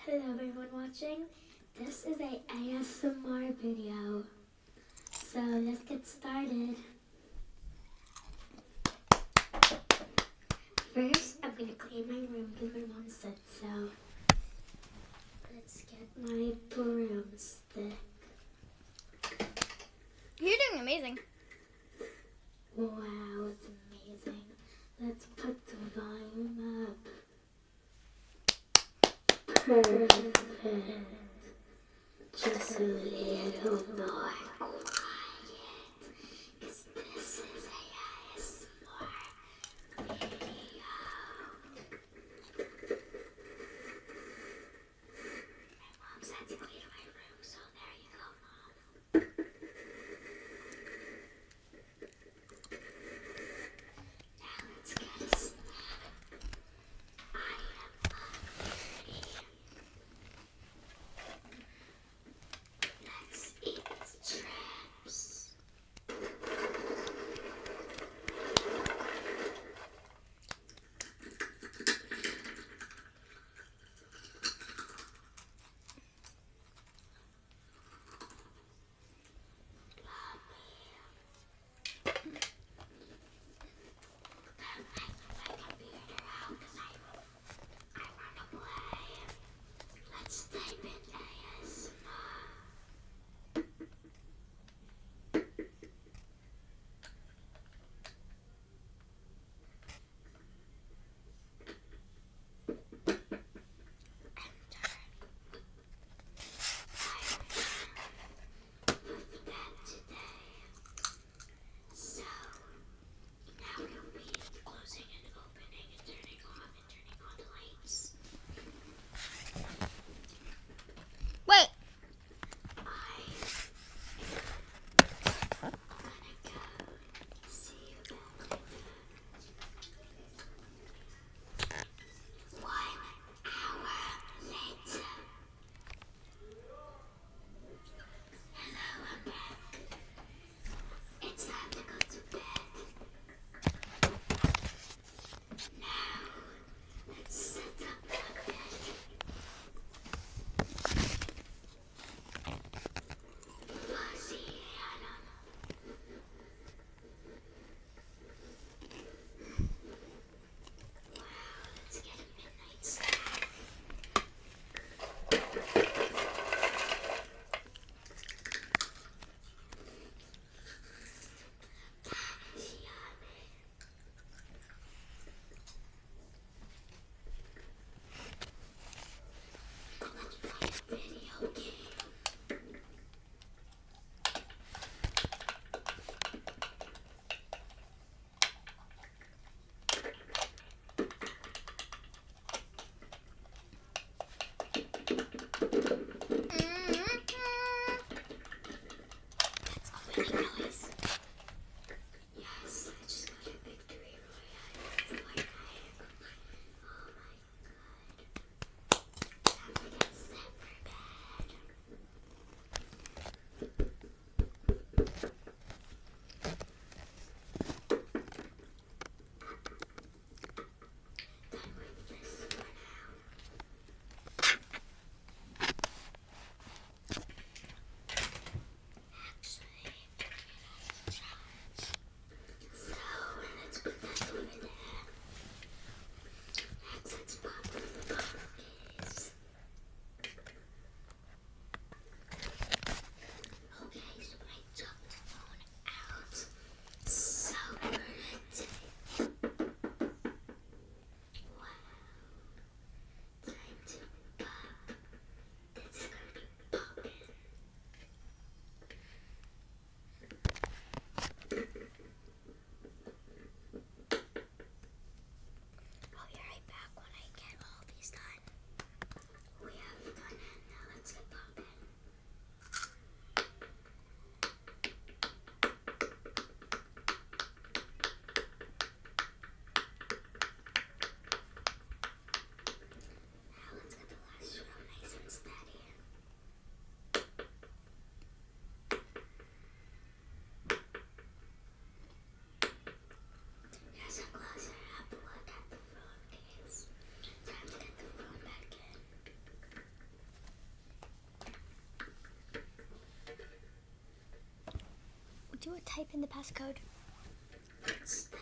Hello everyone watching. This is a ASMR video. So let's get started. First, I'm going to clean my room because my mom said so. Let's get my broomstick. You're doing amazing. Wow, it's amazing. Let's put the volume up. Perfect. Just a little more quiet, because this is a ASMR video. My mom said to clean my room, so there you go, Mom. Now let's get a snack. I am hungry. Let's eat chips. Let's type in ASMR. So now we'll be closing and opening and turning off and turning on the lights. Wait. I'm gonna go see you back later. 1 hour later. Hello, I'm back. It's time to go to bed. Now, let's set up the bed. Fuzzy Adam. Wow, let's get a midnight snack. That is yummy. Let's play a video game. do a type in the passcode. It's